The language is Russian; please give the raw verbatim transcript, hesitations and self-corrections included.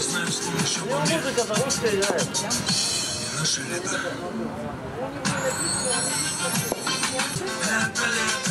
знаю, с помощью Ну, музыка за русская играет. и наше лето. Это лето.